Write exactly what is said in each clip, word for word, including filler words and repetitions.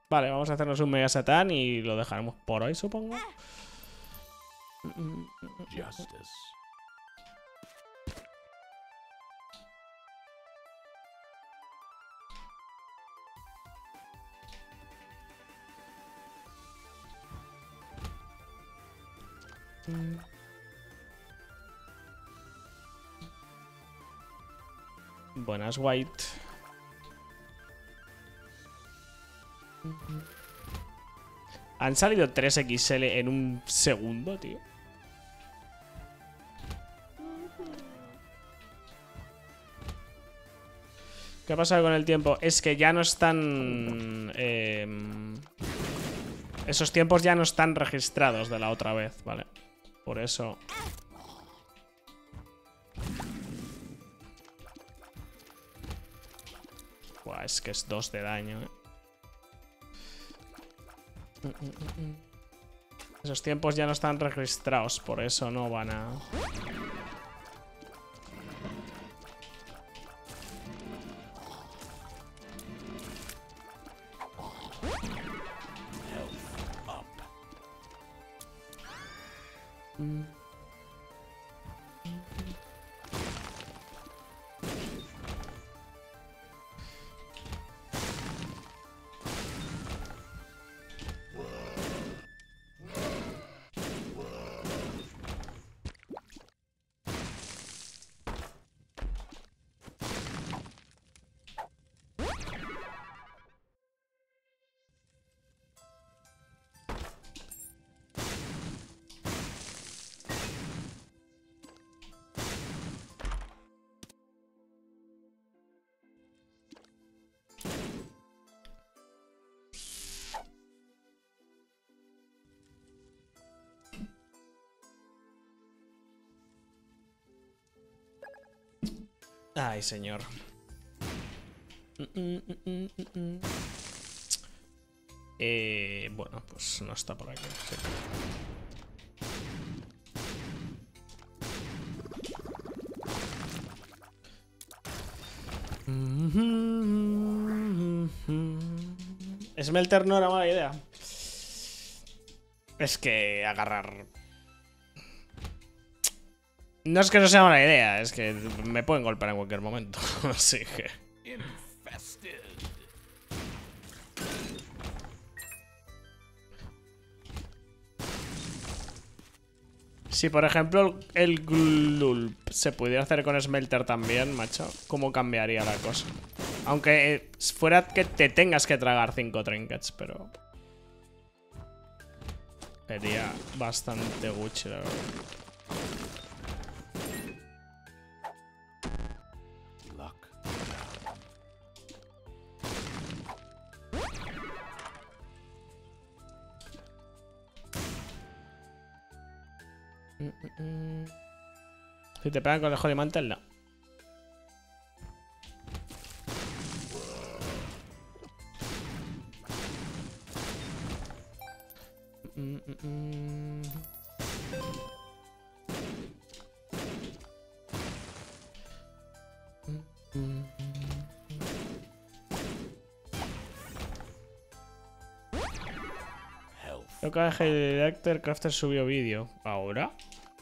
Vale, vamos a hacernos un Mega Satán y lo dejaremos por hoy, supongo. Justice. Buenas, White. Han salido tres equis ele en un segundo, tío. ¿Qué ha pasado con el tiempo? Es que ya no están... Eh, esos tiempos ya no están registrados de la otra vez, ¿vale? Por eso... Buah, es que es dos de daño, ¿eh? Esos tiempos ya no están registrados, por eso no van a... Mm. Ay, señor. Eh, bueno, pues no está por aquí. Sí. Smelter no era mala idea. Es que agarrar... No es que no sea mala idea, es que me pueden golpear en cualquier momento. Así que... Infested. Si por ejemplo el Glulp se pudiera hacer con Smelter también, macho, ¿cómo cambiaría la cosa? Aunque eh, fuera que te tengas que tragar cinco trinkets, pero... Sería bastante Gucci, la verdad. Si te pegan con el Holy Mantle, no. Creo que el Director Crafter subió vídeo. ¿Ahora?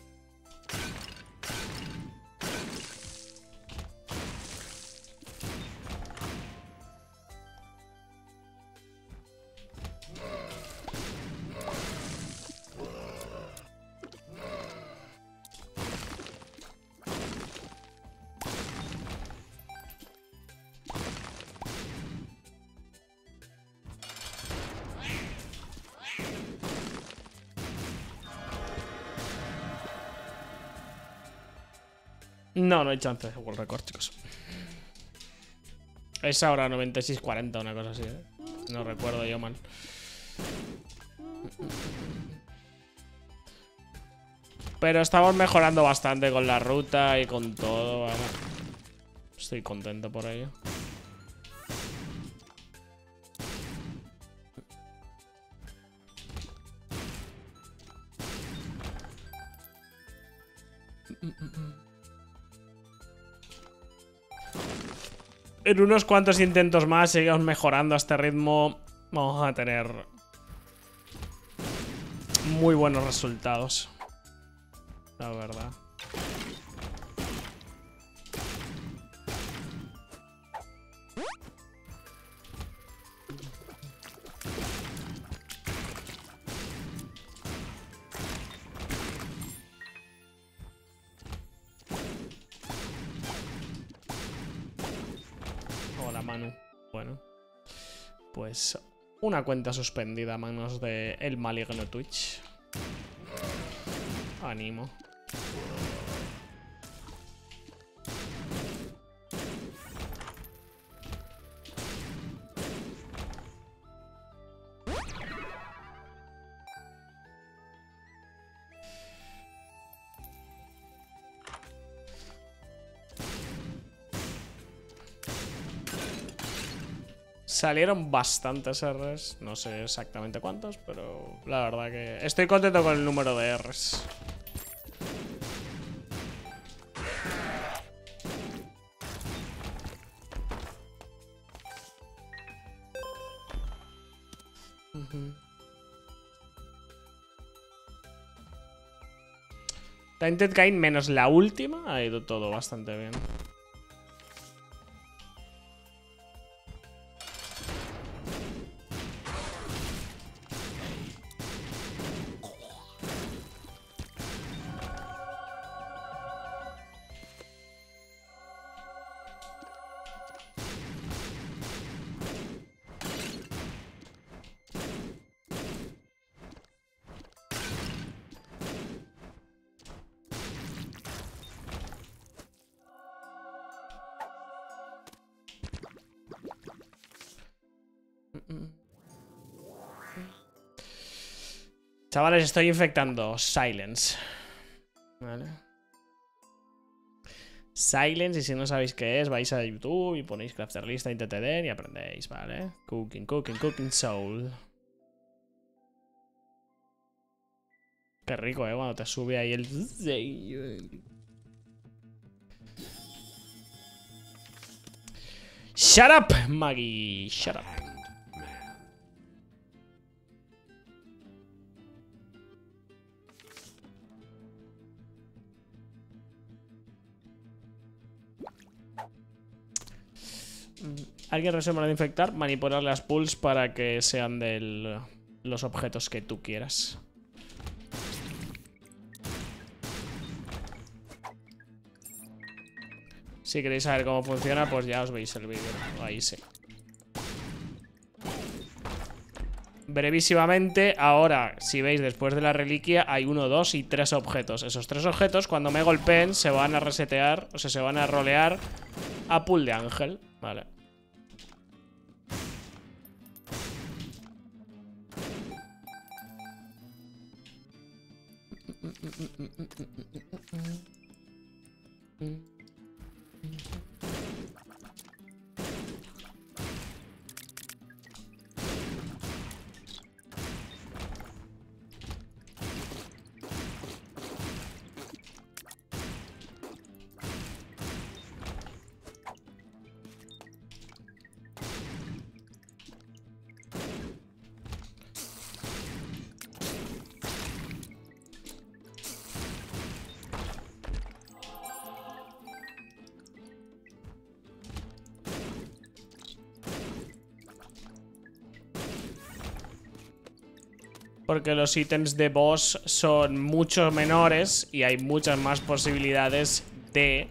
No, no hay chance de World Record, chicos. Es ahora noventa y seis cuarenta, una cosa así, ¿eh? No recuerdo yo mal. Pero estamos mejorando bastante con la ruta y con todo, vamos. Estoy contento por ello. En unos cuantos intentos más seguimos mejorando a este ritmo. vamos a tener muy buenos resultados. La verdad. Hola, Manu. Bueno, pues una cuenta suspendida a manos de el maligno Twitch. Ánimo. Salieron bastantes R's, no sé exactamente cuántos, pero la verdad que estoy contento con el número de R's. Uh-huh. Tainted Kain menos la última ha ido todo bastante bien. Chavales, estoy infectando Silence. Vale. Silence, y si no sabéis qué es, vais a YouTube y ponéis Crafter Lista y T T D y aprendéis, ¿vale? Cooking, cooking, cooking soul. Qué rico, ¿eh? Cuando te sube ahí el... Shut up, Maggie. Shut up. Alguien resuelve de infectar, manipular las pools para que sean de los objetos que tú quieras. Si queréis saber cómo funciona, pues ya os veis el vídeo. Ahí sí. Brevísimamente, ahora, si veis, después de la reliquia hay uno, dos y tres objetos. Esos tres objetos, cuando me golpeen, se van a resetear, o sea, se van a rolear a pool de ángel. Vale. Porque los ítems de boss son mucho menores y hay muchas más posibilidades de...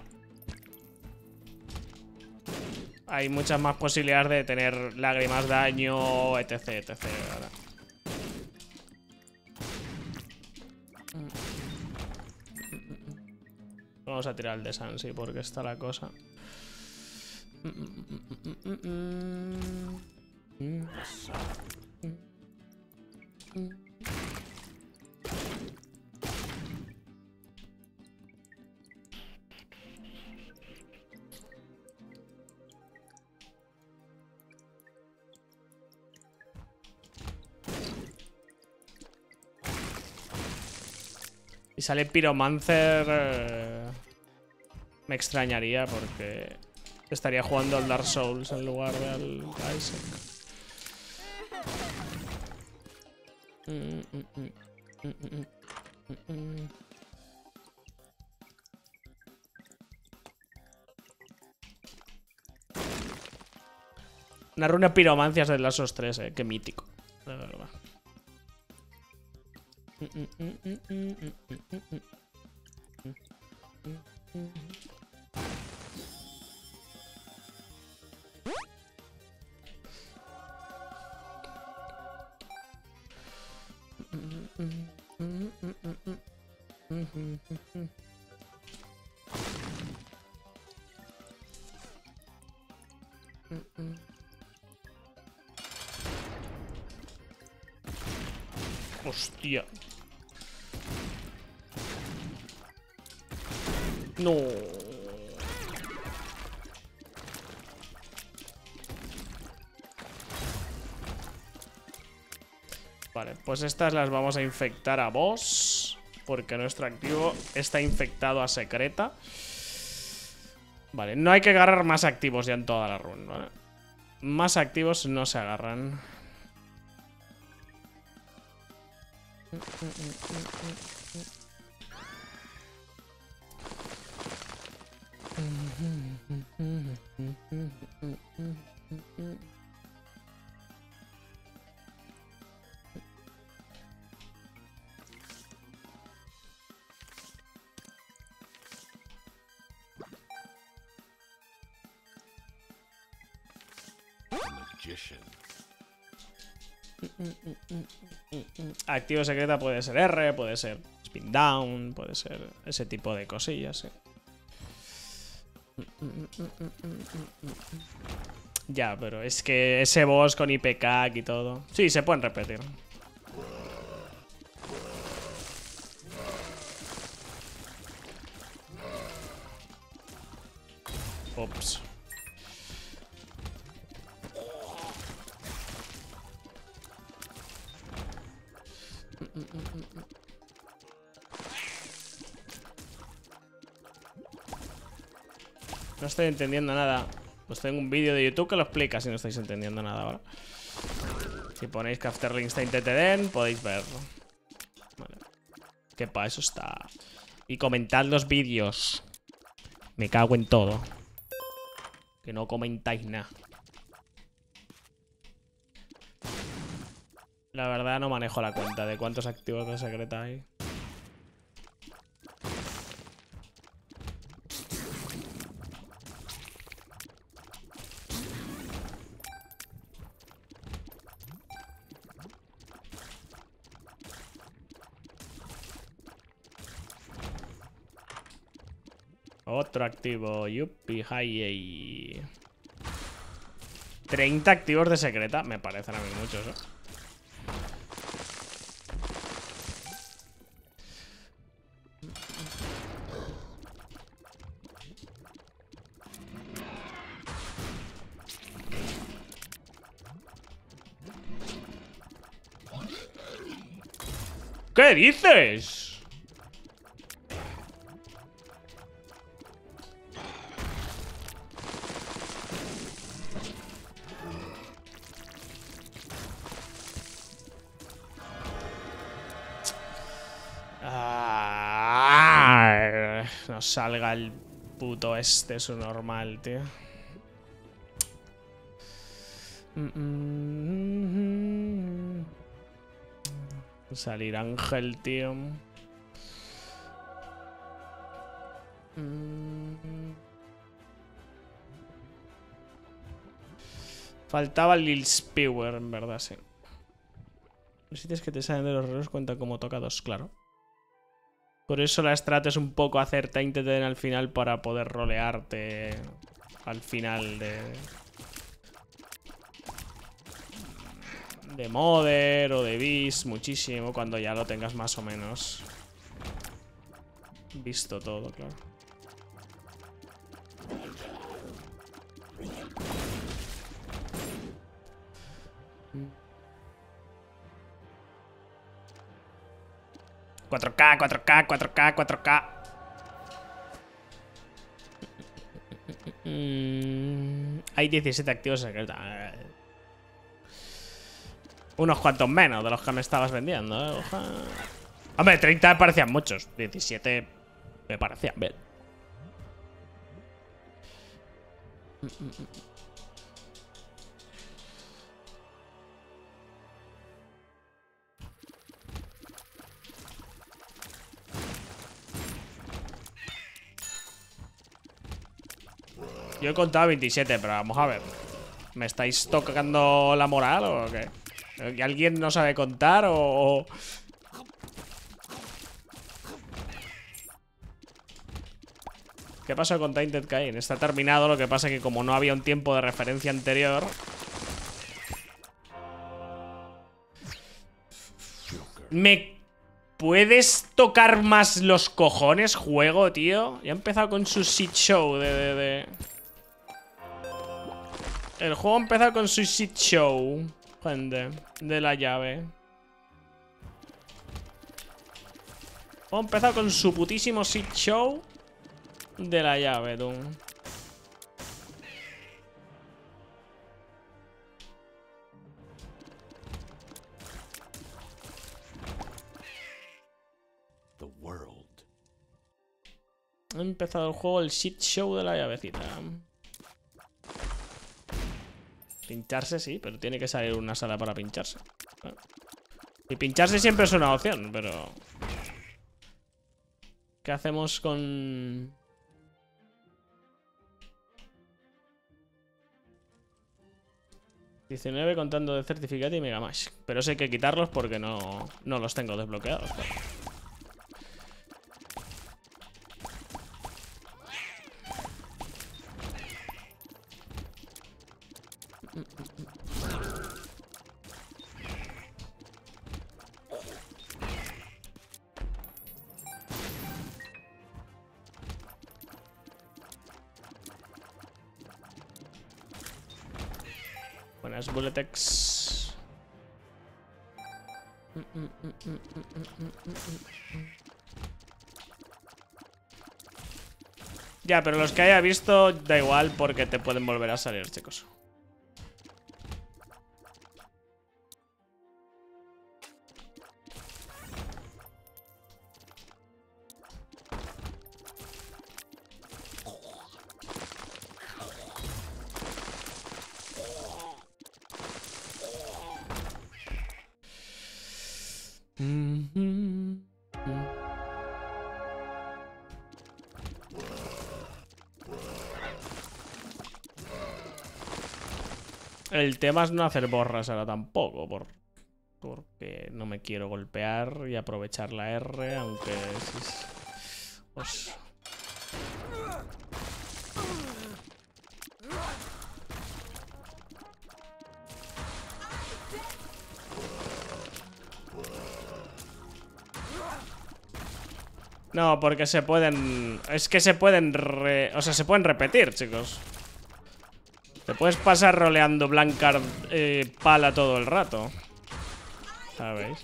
Hay muchas más posibilidades de tener lágrimas, daño, etc, etc, ¿verdad? Vamos a tirar el de Sansi porque está la cosa. Y sale Pyromancer... Eh, me extrañaría porque estaría jugando al Dark Souls en lugar del Isaac. Una runa piromancias de Last of Us tres, eh. Qué mítico. De verdad. Hostia. No. Vale, pues estas las vamos a infectar a boss, porque nuestro activo está infectado a secreta. Vale, no hay que agarrar más activos ya en toda la run, ¿vale? Más activos no se agarran. Activo secreta puede ser R, puede ser spin down, puede ser ese tipo de cosillas, sí. Ya, pero es que ese boss con I P K y todo. Sí, se pueden repetir. Ups. No estoy entendiendo nada. Pues tengo un vídeo de YouTube que lo explica si no estáis entendiendo nada ahora. Si ponéis Crafterlings T T Den, podéis verlo. Vale. Que para eso está. Y comentad los vídeos. Me cago en todo. Que no comentáis nada. La verdad no manejo la cuenta de cuántos activos de secreta hay. Otro activo. Yuppie, hi. treinta activos de secreta. Me parecen a mí muchos, ¿eh? ¿Qué dices? Ah, no salga el puto este, su normal, tío. Salir Ángel, tío. Faltaba Lil Spewer, en verdad, sí. Los sitios que te salen de los relojes cuentan como tocados, claro. Por eso la strat es un poco hacer T T D al final para poder rolearte al final de... de Mother o de Beast muchísimo cuando ya lo tengas más o menos visto todo, claro. cuatro K, cuatro K, cuatro K, cuatro K. Mm, hay diecisiete activos secretos. Unos cuantos menos de los que me estabas vendiendo, ¿eh? Oja. Hombre, treinta me parecían muchos. diecisiete me parecían bien. Yo he contado veintisiete, pero vamos a ver. ¿Me estáis tocando la moral o qué? ¿Que alguien no sabe contar o...? ¿Qué pasó con Tainted Cain? Está terminado, lo que pasa es que como no había un tiempo de referencia anterior... ¿Me puedes tocar más los cojones, juego, tío? Ya he empezado con su shit show de... de, de... El juego ha empezado con su shit show, gente, de la llave. El juego ha empezado con su putísimo shit show de la llave, tú. The world. Ha empezado el juego, el shit show de la llavecita. Pincharse sí, pero tiene que salir una sala para pincharse. Y pincharse siempre es una opción, pero... ¿Qué hacemos con...? diecinueve contando de certificado y Megamash. Pero eso hay que quitarlos porque no, no los tengo desbloqueados. Claro. Buenas Bulletex. Ya, pero los que haya visto da igual porque te pueden volver a salir, chicos. El tema es no hacer borras ahora tampoco, por, porque no me quiero golpear y aprovechar la R, aunque... Es, os... No, porque se pueden... Es que se pueden... Re... O sea, se pueden repetir, chicos. Te puedes pasar roleando Blancard eh, pala todo el rato. ¿Sabéis?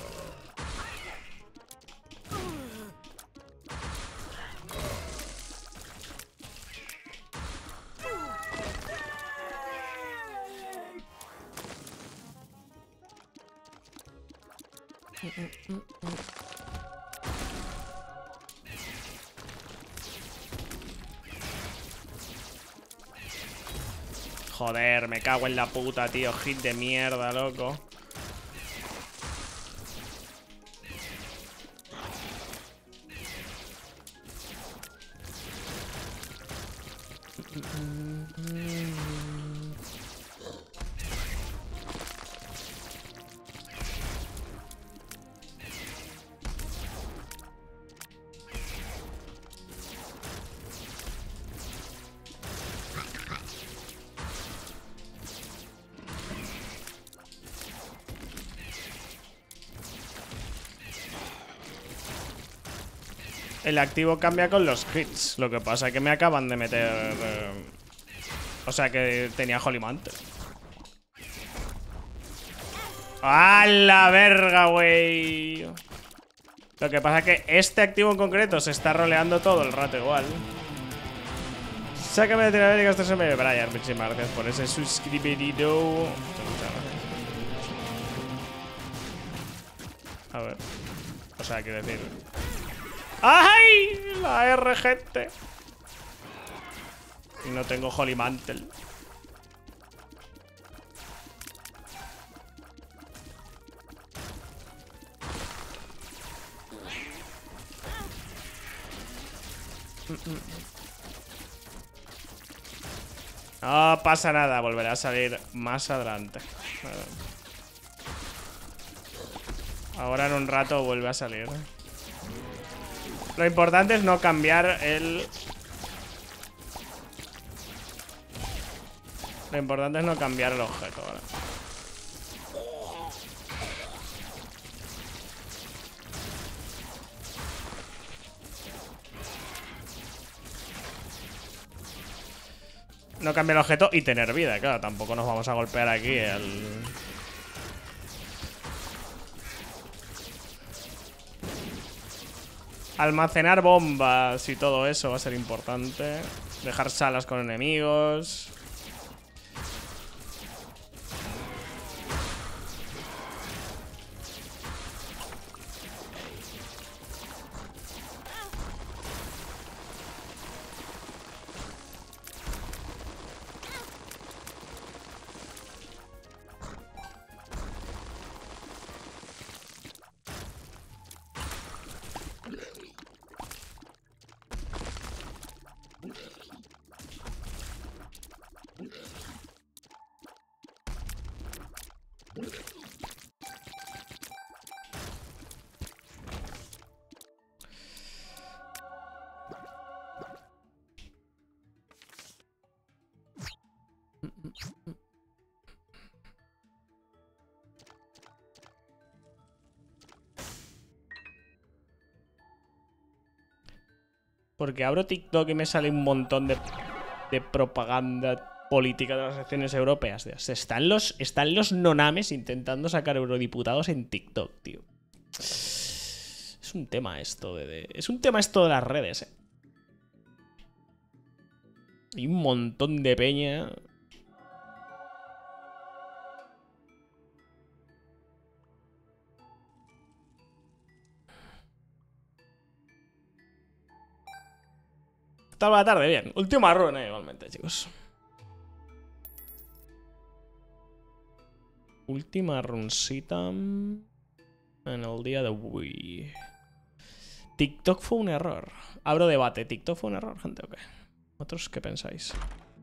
Joder, me cago en la puta, tío. Hit de mierda, loco. El activo cambia con los hits. Lo que pasa es que me acaban de meter... Eh, o sea que tenía Holy antes. ¡A la verga, güey! Lo que pasa es que este activo en concreto se está roleando todo el rato igual. Sácame de Latinoamérica, esto se me... Brian, muchísimas gracias por ese suscribidito. Muchas gracias. A ver. O sea, quiero decir... ¡Ay! La R, gente. Y no tengo Holy Mantle. No pasa nada, volverá a salir más adelante. Ahora en un rato vuelve a salir. Lo importante es no cambiar el... Lo importante es no cambiar el objeto, ¿vale? No cambiar el objeto y tener vida, claro. Tampoco nos vamos a golpear aquí el... Almacenar bombas y todo eso va a ser importante. Dejar salas con enemigos. Porque abro TikTok y me sale un montón de, de propaganda política de las elecciones europeas. Tío. Están los, están los nonames intentando sacar eurodiputados en TikTok, tío. Es un tema esto de, de... Es un tema esto de las redes, eh. Hay un montón de peña... Toda la tarde, bien. Última run, eh, igualmente, chicos. Última runcita en el día de hoy. TikTok fue un error. Abro debate. ¿TikTok fue un error, gente, o qué? ¿Vosotros qué pensáis?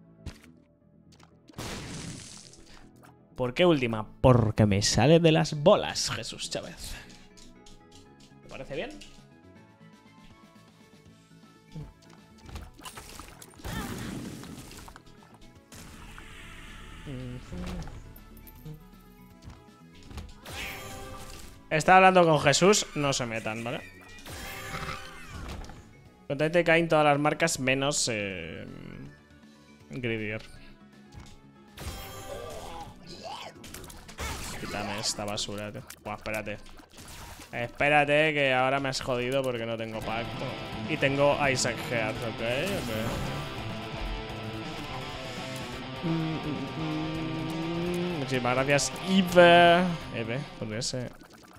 ¿Por qué última? Porque me sale de las bolas, Jesús Chávez. ¿Te parece bien? Está hablando con Jesús, no se metan, ¿vale? Con te caen todas las marcas menos eh, Gridier. Quítame esta basura, tío. Buah, espérate. Espérate que ahora me has jodido porque no tengo pacto. Y tengo Isaac Heart, ¿ok? okay. Mm, mm, mm. Muchísimas gracias, Eve. Eve, por ese.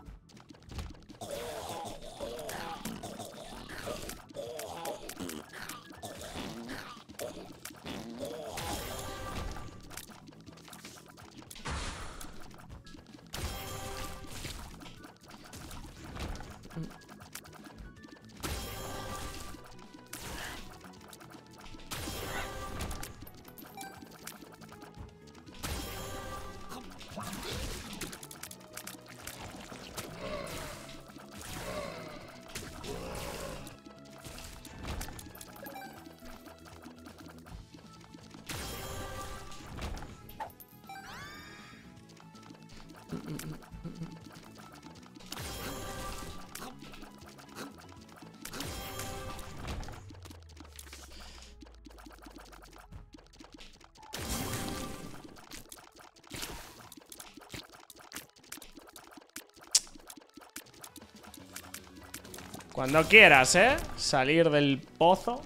Cuando quieras, ¿eh? Salir del pozo.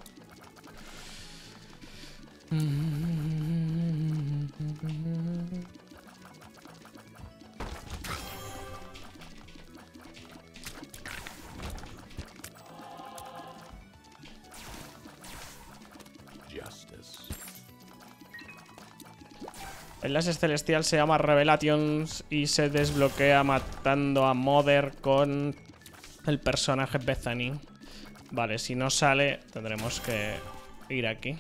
Enlace celestial se llama Revelations y se desbloquea matando a Mother con el personaje Bethany. Vale, si no sale, tendremos que ir aquí.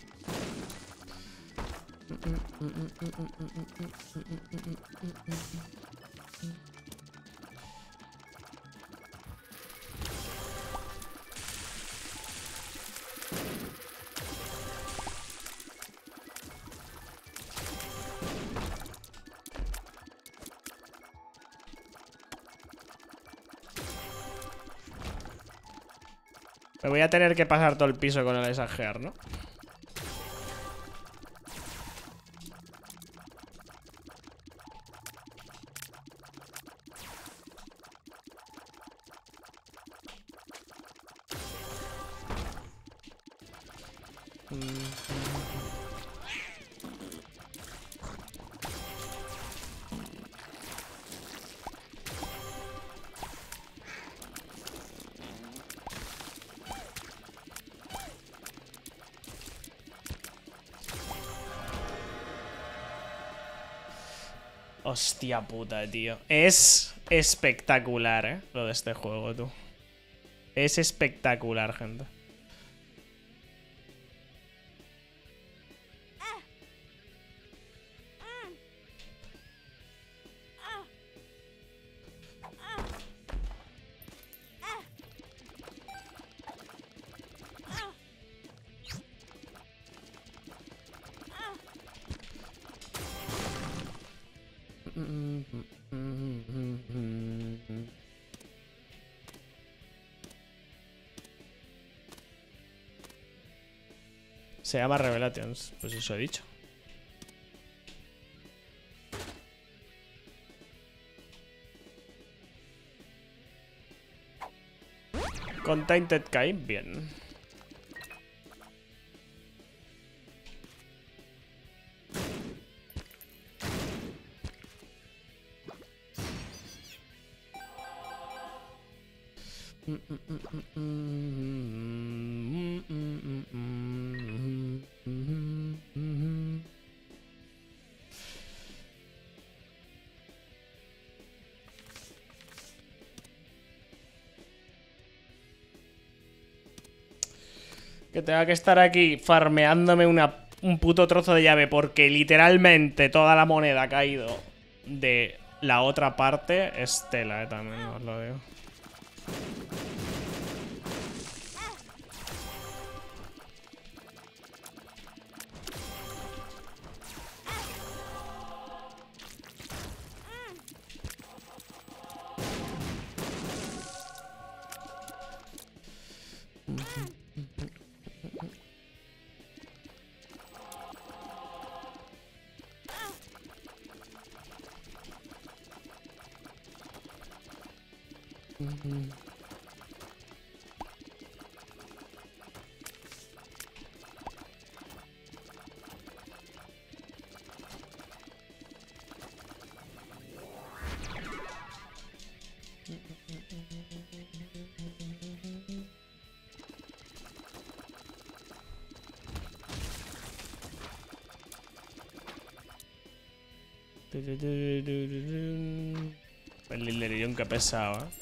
Me voy a tener que pasar todo el piso con el exagerar, ¿no? Hostia puta, tío. Es espectacular, ¿eh? Lo de este juego, tú. Es espectacular, gente. Se llama Revelations, pues eso he dicho. Con Tainted Kai, bien. Que tenga que estar aquí farmeándome una, un puto trozo de llave porque literalmente toda la moneda ha caído de la otra parte es tela, eh, también os lo digo. El Lilerion, que pesado, ¿eh?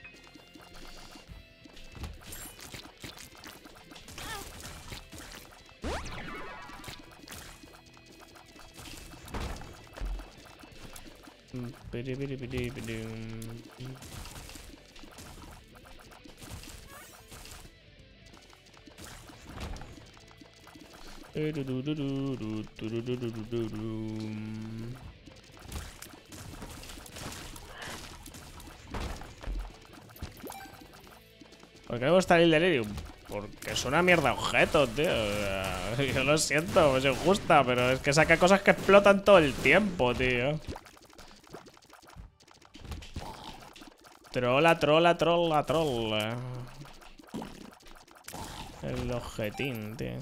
¿Por qué me gusta el Delirium? Porque es una mierda objeto, tío. Yo lo siento, me es gusta, pero es que saca cosas que explotan todo el tiempo, tío. Trola, trola, trola, trola. El objetín, tío.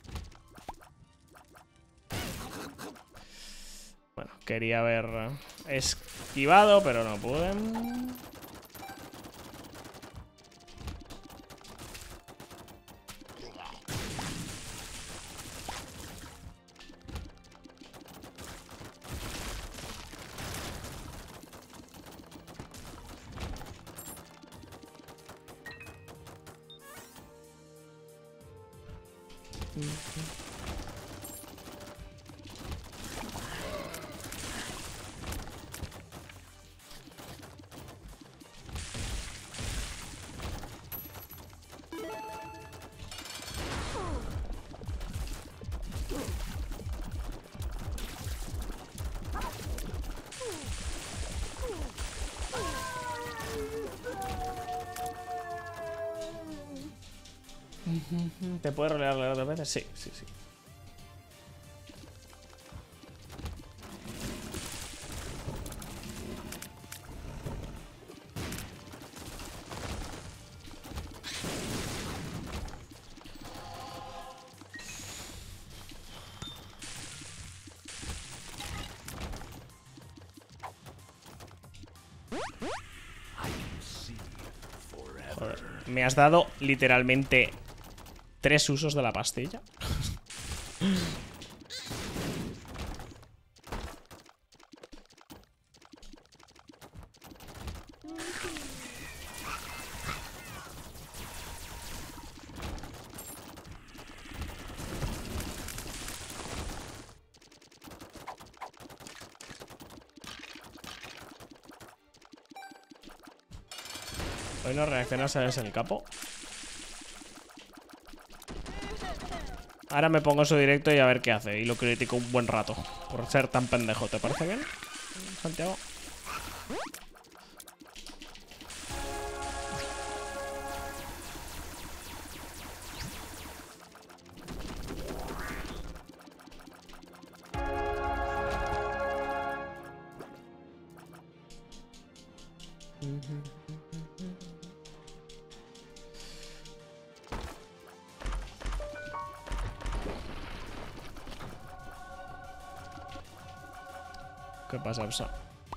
Bueno, quería haber esquivado, pero no pude. ¿Te puedes rolear dos veces? Sí, sí, sí. Joder, me has dado literalmente tres usos de la pastilla. Hoy no reacciona, ¿sabes? El capo. Ahora me pongo su directo y a ver qué hace. Y lo critico un buen rato por ser tan pendejo. ¿Te parece bien, Santiago? ¿Qué pasa, Psa?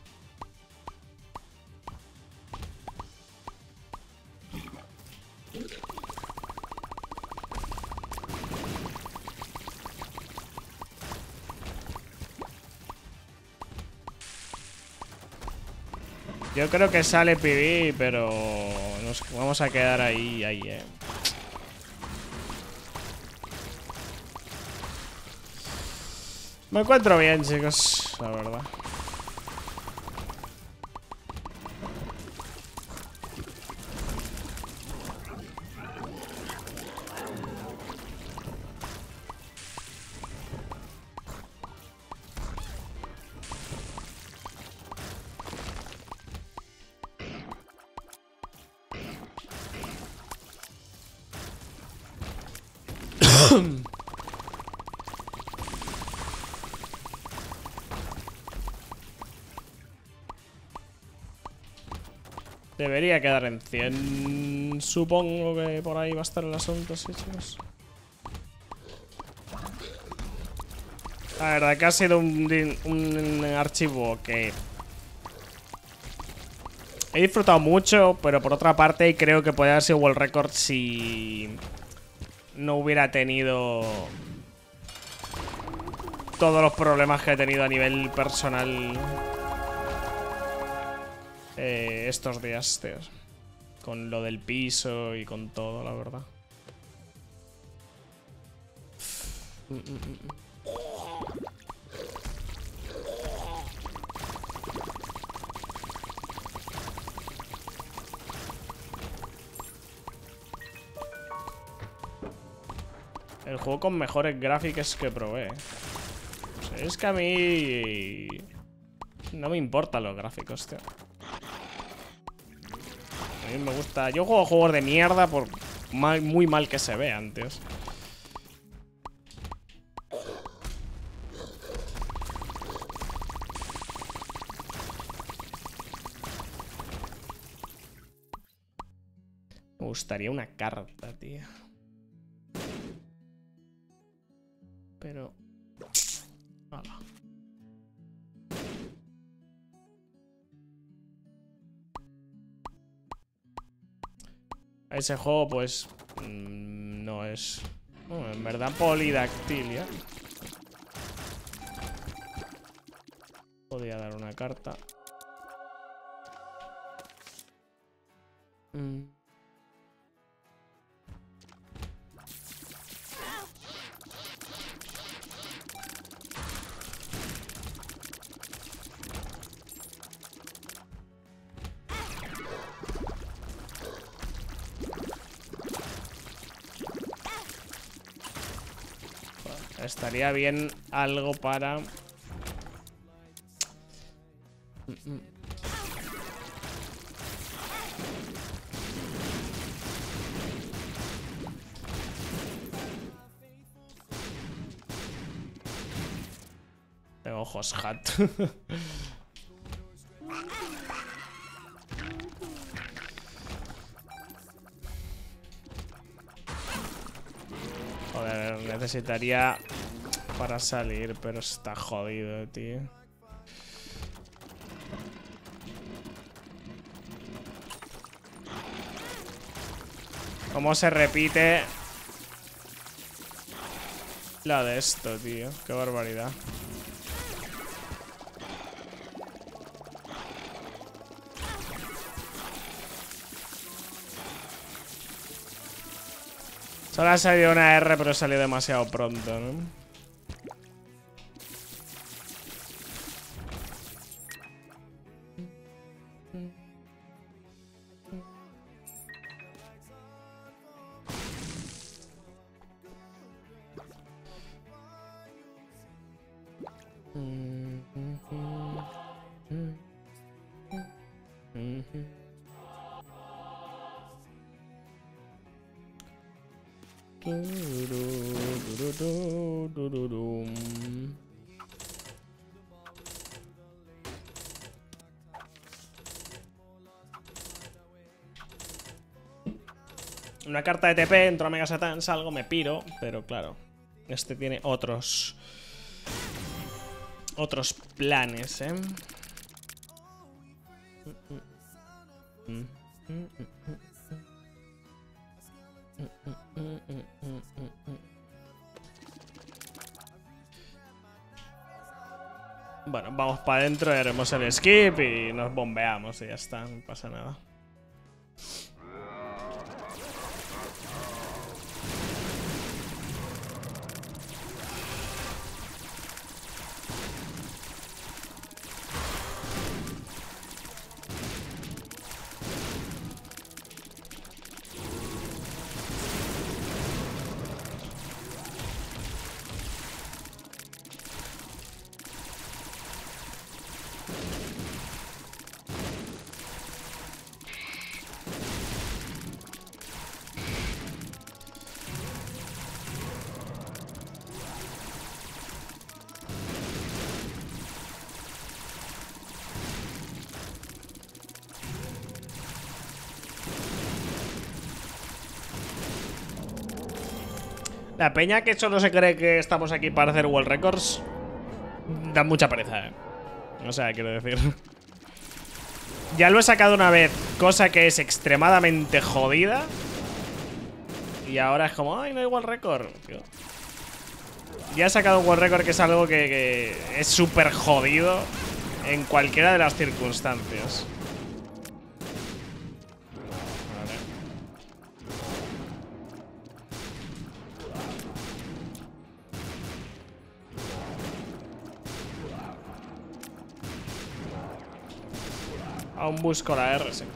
Yo creo que sale P V, pero nos vamos a quedar ahí, ahí, eh. Me encuentro bien, chicos, la verdad. Debería quedar en cien. Supongo que por ahí va a estar el asunto, sí, chicos. La verdad que ha sido un, un archivo que he disfrutado mucho, pero por otra parte creo que podría haber sido World Record si no hubiera tenido todos los problemas que he tenido a nivel personal eh, estos días, tíos. Con lo del piso y con todo, la verdad. Mm, mm, mm. El juego con mejores gráficos que probé. O sea, es que a mí no me importan los gráficos, tío. A mí me gusta... Yo juego juegos de mierda por mal, muy mal que se vean, tíos. Me gustaría una carta, tío. Pero... Hala. Ese juego, pues... Mmm, no es... Bueno, en verdad polidactilia. Podría dar una carta. Mm. estaría bien algo para... Tengo ojos hat. Joder, necesitaría para salir, pero está jodido, tío. ¿Cómo se repite la de esto, tío? Qué barbaridad. Solo ha salido una R, pero salió demasiado pronto, ¿no? Una carta de T P, entro a Mega Satan, salgo, me piro, pero claro, este tiene otros otros planes, ¿eh? Bueno, vamos para adentro, haremos el skip y nos bombeamos y ya está, no pasa nada. La peña que solo se cree que estamos aquí para hacer World Records da mucha pereza, ¿eh? O sea, quiero decir. Ya lo he sacado una vez, cosa que es extremadamente jodida. Y ahora es como, ay, no hay World Record, tío. Ya he sacado un World Record que es algo que, que es súper jodido en cualquiera de las circunstancias. Aún busco la R, sí.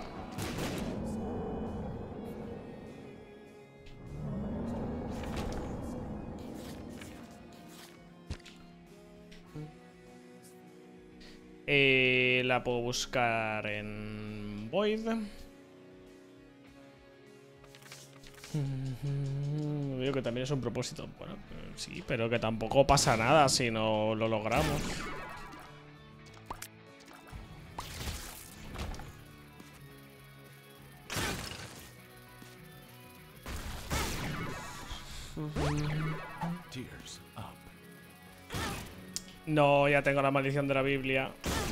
Eh, la puedo buscar en Void. Digo que también es un propósito. Bueno, sí, pero que tampoco pasa nada si no lo logramos. No, ya tengo la maldición de la Biblia.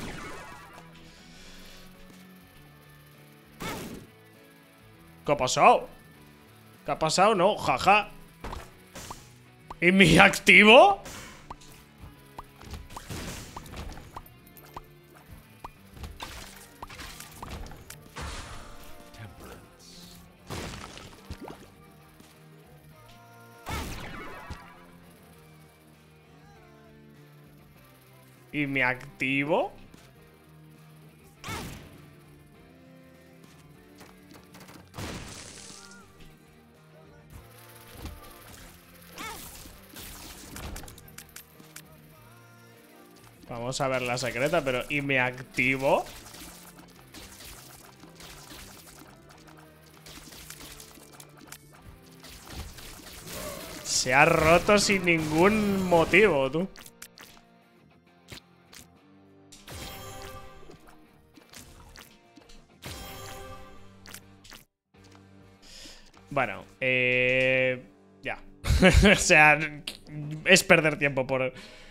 ¿Qué ha pasado? ¿Qué ha pasado? No, jaja. ¿Y mi activo? ¿Y mi activo? Vamos a ver la secreta, pero... ¿Y me activo? Se ha roto sin ningún motivo, tú. Bueno, eh... ya. O sea, es perder tiempo por...